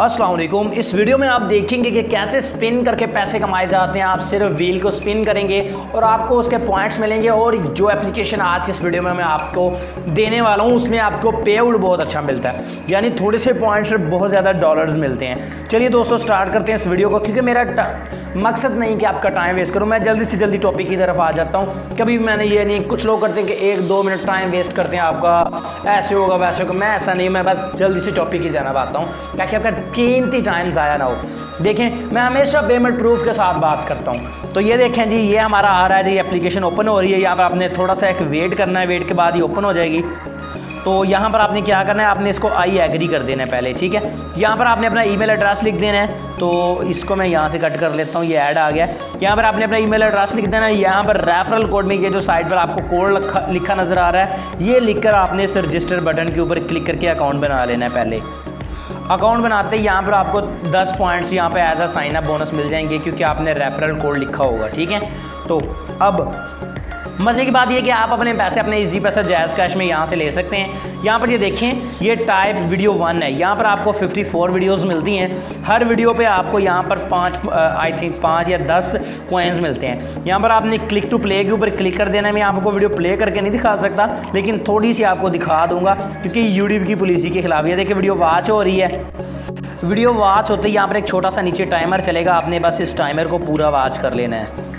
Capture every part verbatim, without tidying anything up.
अस्सलाम वालेकुम। इस वीडियो में आप देखेंगे कि कैसे स्पिन करके पैसे कमाए जाते हैं। आप सिर्फ व्हील को स्पिन करेंगे और आपको उसके पॉइंट्स मिलेंगे। और जो एप्लीकेशन आज की इस वीडियो में मैं आपको देने वाला हूँ उसमें आपको पे आउट बहुत अच्छा मिलता है, यानी थोड़े से पॉइंट्स से बहुत ज़्यादा डॉलर्स मिलते हैं। चलिए दोस्तों स्टार्ट करते हैं इस वीडियो को, क्योंकि मेरा मकसद नहीं कि आपका टाइम वेस्ट करूँ, मैं जल्दी से जल्दी टॉपिक की तरफ आ जाता हूँ। कभी भी मैंने ये नहीं, कुछ लोग करते हैं कि एक दो मिनट टाइम वेस्ट करते हैं आपका, ऐसे होगा वैसे होगा। मैं ऐसा नहीं, मैं बस जल्दी से टॉपिक की जाना पाता हूँ ताकि आपका कीमती टाइम ज़ाया ना हो। देखें, मैं हमेशा पेमेंट प्रूफ के साथ बात करता हूँ। तो ये देखें जी, ये हमारा आ रहा है जी, एप्लीकेशन ओपन हो रही है। यहाँ पर आपने थोड़ा सा एक वेट करना है, वेट के बाद ही ओपन हो जाएगी। तो यहाँ पर आपने क्या करना है, आपने इसको आई एग्री कर देना है पहले, ठीक है। यहाँ पर आपने अपना ईमेल एड्रेस लिख देना है। तो इसको मैं यहाँ से कट कर लेता हूँ, ये ऐड आ गया। यहाँ पर आपने अपना ईमेल एड्रेस लिख देना है। यहाँ पर रेफरल कोड में ये जो साइड पर आपको कोड लिखा लिखा नज़र आ रहा है, ये लिखकर आपने इस रजिस्टर बटन के ऊपर क्लिक करके अकाउंट बना लेना है। पहले अकाउंट बनाते ही यहाँ पर आपको दस पॉइंट्स यहाँ पे as a sign up bonus मिल जाएंगे, क्योंकि आपने रेफरल कोड लिखा होगा, ठीक है। तो अब मज़े की बात ये कि आप अपने पैसे अपने इजी पैसा जैज़ कैश में यहाँ से ले सकते हैं। यहाँ पर ये देखें, ये टाइप वीडियो वन है। यहाँ पर आपको चौवन वीडियोस मिलती हैं। हर वीडियो पे आपको यहाँ पर पाँच आई थिंक पाँच या दस कॉइन्स मिलते हैं। यहाँ पर आपने क्लिक टू प्ले के ऊपर क्लिक कर देना है। मैं आपको वीडियो प्ले करके नहीं दिखा सकता, लेकिन थोड़ी सी आपको दिखा दूंगा, क्योंकि यूट्यूब की पॉलिसी के खिलाफ है। देखिए वीडियो वॉच हो रही है। वीडियो वॉच होते ही यहाँ पर एक छोटा सा नीचे टाइमर चलेगा, आपने बस इस टाइमर को पूरा वॉच कर लेना है।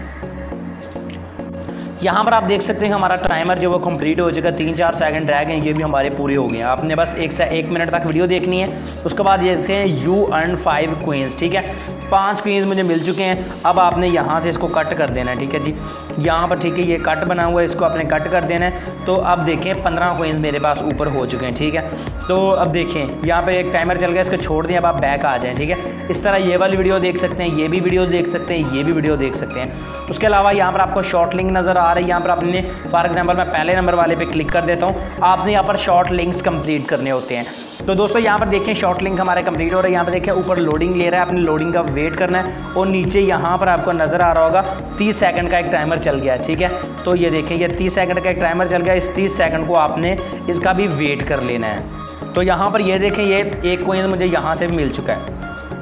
यहाँ पर आप देख सकते हैं हमारा टाइमर जो वो कंप्लीट हो जाएगा। तीन चार सेकंड रह गए, ये भी हमारे पूरे हो गए हैं। आपने बस एक से एक मिनट तक वीडियो देखनी है। उसके बाद ये से यू अर्न फाइव क्वींस, ठीक है। पांच क्वींस मुझे मिल चुके हैं। अब आपने यहाँ से इसको कट कर देना है, ठीक है जी। यहाँ पर ठीक है, ये कट बना हुआ है, इसको आपने कट कर देना है। तो अब देखें पंद्रह क्वींस मेरे पास ऊपर हो चुके हैं, ठीक है। तो अब देखें यहाँ पर एक टाइमर चल गया, इसको छोड़ दें। अब आप बैक आ जाएँ, ठीक है। इस तरह ये वाली वीडियो देख सकते हैं, ये भी वीडियो देख सकते हैं, ये भी वीडियो देख सकते हैं। उसके अलावा यहाँ पर आपको शॉर्ट लिंक नज़र आ रही है। यहाँ पर आपने फॉर एग्जांपल मैं पहले नंबर वाले पे क्लिक कर देता हूँ। आपने यहाँ पर शॉर्ट लिंक्स कंप्लीट करने होते हैं। तो दोस्तों यहाँ पर देखें, शॉर्ट लिंक हमारे कंप्लीट हो रहा है। यहाँ पर देखें ऊपर लोडिंग ले रहा है, अपनी लोडिंग का वेट करना है। और नीचे यहाँ पर आपको नज़र आ रहा होगा तीस सेकंड का एक टाइमर चल गया, ठीक है। तो ये देखें, ये तीस सेकंड का एक टाइमर चल गया। इस तीस सेकंड को आपने इसका भी वेट कर लेना है। तो यहाँ पर ये देखें, ये एक कॉइन मुझे यहाँ से भी मिल चुका है।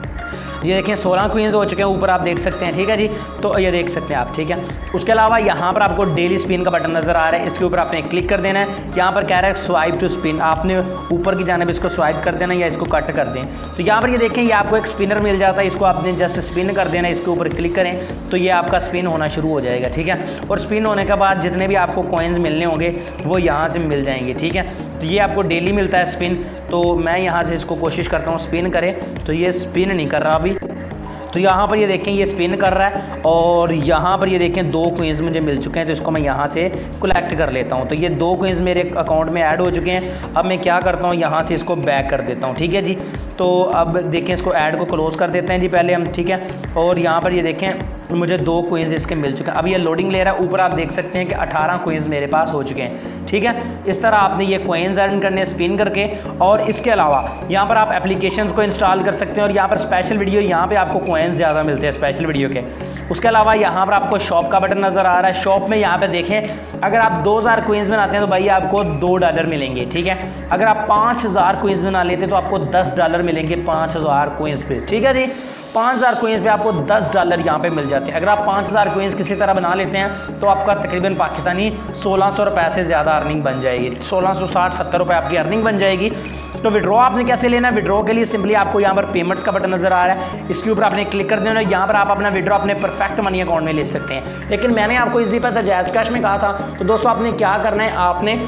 ये देखें सोलह क्वींस हो चुके हैं, ऊपर आप देख सकते हैं, ठीक है जी। तो ये देख सकते हैं आप, ठीक है। उसके अलावा यहाँ पर आपको डेली स्पिन का बटन नज़र आ रहा है, इसके ऊपर आपने क्लिक कर देना है। यहाँ पर कह रहा है स्वाइप टू स्पिन, आपने ऊपर की जानिब इसको स्वाइप कर देना या इसको कट कर दें। तो यहाँ पर ये देखें, ये आपको एक स्पिनर मिल जाता है, इसको आपने जस्ट स्पिन कर देना है। इसके ऊपर क्लिक करें तो ये आपका स्पिन होना शुरू हो जाएगा, ठीक है। और स्पिन होने के बाद जितने भी आपको कॉइन्स मिलने होंगे वो यहाँ से मिल जाएंगे, ठीक है। तो ये आपको डेली मिलता है स्पिन। तो मैं यहाँ से इसको कोशिश करता हूँ स्पिन करें, तो ये स्पिन नहीं कर रहा अभी। तो यहाँ पर ये देखें, ये स्पिन कर रहा है। और यहाँ पर ये देखें दो क्वींस मुझे मिल चुके हैं, तो इसको मैं यहाँ से कलेक्ट कर लेता हूँ। तो ये दो क्वींस मेरे अकाउंट में ऐड हो चुके हैं। अब मैं क्या करता हूँ, यहाँ से इसको बैक कर देता हूँ, ठीक है जी। तो अब देखें, इसको ऐड को क्लोज कर देते हैं जी पहले हम, ठीक है। और यहाँ पर ये देखें मुझे दो क्वींस इसके मिल चुके हैं। अब ये लोडिंग ले रहा है, ऊपर आप देख सकते हैं कि अठारह क्वींस मेरे पास हो चुके हैं, ठीक है। इस तरह आपने ये क्वींस अर्न करने स्पिन करके। और इसके अलावा यहाँ पर आप एप्लीकेशंस को इंस्टॉल कर सकते हैं। और यहाँ पर स्पेशल वीडियो, यहाँ पे आपको क्वींस ज़्यादा मिलते हैं स्पेशल वीडियो के। उसके अलावा यहाँ पर आपको शॉप का बटन नज़र आ रहा है। शॉप में यहाँ पे देखें, अगर आप दो हज़ार क्वींस बनाते हैं तो भाई आपको दो डॉलर मिलेंगे, ठीक है। अगर आप पाँच हज़ार क्वींस बना लेते तो आपको दस डॉलर मिलेंगे पाँच हज़ार क्वींस पे, ठीक है जी। पाँच हज़ार कोइंस पे आपको दस डॉलर यहाँ पे मिल जाते हैं। अगर आप पाँच हज़ार कोइंस किसी तरह बना लेते हैं तो आपका तकरीबन पाकिस्तानी सोलह सौ रुपये से ज़्यादा अर्निंग बन जाएगी। सोलह सौ साठ सत्तर रुपये आपकी अर्निंग बन जाएगी। तो विड्रॉ आपने कैसे लेना है? विड्रॉ के लिए सिंपली आपको यहाँ पर पेमेंट्स का बटन नज़र आ रहा है, इसके ऊपर आपने क्लिक कर देना। यहाँ पर आप अपना विड्रॉ अपने परफेक्ट मनी अकाउंट में ले सकते हैं। लेकिन मैंने आपको इजी पैसा जैज़ कैश में कहा था। तो दोस्तों आपने क्या करना है, आपने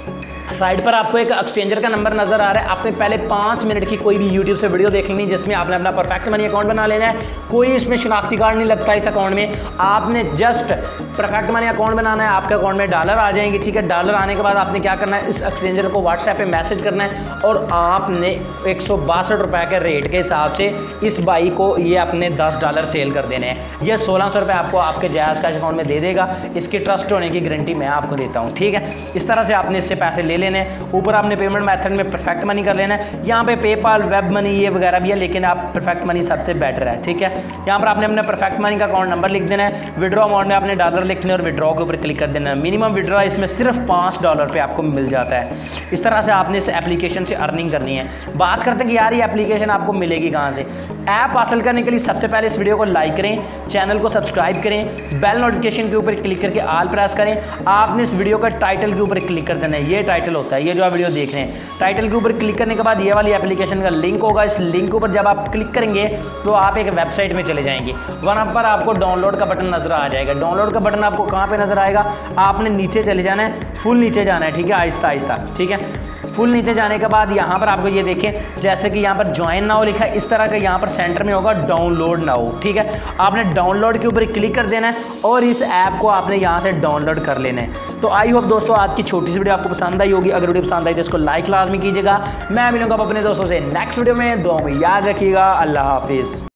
साइड पर आपको एक एक्सचेंजर का नंबर नजर आ रहा है। आपने पहले पाँच मिनट की कोई भी यूट्यूब से वीडियो देख लेनी, जिसमें आपने अपना परफेक्ट मनी अकाउंट बना लेना है। कोई इसमें शनाख्ती कार्ड नहीं लगता इस अकाउंट में। आपने जस्ट परफेक्ट मनी अकाउंट बनाना है, आपके अकाउंट में डॉलर आ जाएंगे, ठीक है। डॉलर आने के बाद आपने क्या करना है, इस एक्सचेंजर को व्हाट्सएप पे मैसेज करना है और आपने एक सौ बासठ रुपये के रेट के हिसाब से इस बाई को ये अपने दस डॉलर सेल कर देने हैं। ये सोलह सौ रुपये आपको आपके जैज़ कैश अकाउंट में दे देगा। इसकी ट्रस्ट होने की गारंटी मैं आपको देता हूँ, ठीक है। इस तरह से आपने इससे पैसे ले ले लेने हैं। ऊपर आपने पेमेंट मेथड में परफेक्ट मनी कर लेना है। यहाँ पे पेपाल, वेब मनी ये वगैरह भी है, लेकिन आप परफेक्ट मनी सबसे बेटर है, ठीक है। यहाँ पर आपने अपने परफेक्ट मनी का अकाउंट नंबर लिख देना है। विड्रॉ अमाउंट में आपने डॉलर लिखने और विड्रॉ के ऊपर क्लिक कर देना है। मिनिमम विड्रॉ इसमें सिर्फ पाँच डॉलर पे आपको मिल जाता है। इस तरह से आपने इस एप्लीकेशन से अर्निंग करनी है। बात करते हैं कि यार ये एप्लीकेशन आपको मिलेगी कहाँ से। ऐप हासिल करने के लिए सबसे पहले इस वीडियो को लाइक करें, चैनल को सब्सक्राइब करें, बेल नोटिफिकेशन के ऊपर क्लिक करके ऑल प्रेस करें। आपने इस वीडियो का टाइटल के ऊपर क्लिक कर देना है। ये टाइटल होता है, ये जो आप वीडियो देख रहे हैं, टाइटल के ऊपर क्लिक करने के बाद ये वाली एप्लीकेशन का लिंक होगा। इस लिंक के ऊपर जब आप क्लिक करेंगे तो आप एक वेबसाइट में चले जाएंगे। वहाँ पर आपको डाउनलोड का बटन नजर आ जाएगा। डाउनलोड का बटन आपको कहाँ पे नजर आएगा, आपने नीचे चले जाना है, फुल नीचे जाना है, ठीक है, आहिस्ता आहिस्ता, ठीक है। फुल नीचे जाने के बाद यहाँ पर आपको ये देखें, जैसे कि यहाँ पर ज्वाइन नाउ लिखा है, इस तरह का यहाँ पर सेंटर में होगा डाउनलोड नाउ, ठीक है। आपने डाउनलोड के ऊपर क्लिक कर देना है और इस ऐप को आपने यहाँ से डाउनलोड कर लेना है। तो आई होप दोस्तों आज की छोटी सी वीडियो आपको पसंद आई होगी। अगर वीडियो पसंद आई तो इसको लाइक लाजमी कीजिएगा। मैं मिलूंगा अपने दोस्तों से नेक्स्ट वीडियो में। दुआ में याद रखिएगा। अल्लाह हाफिज़।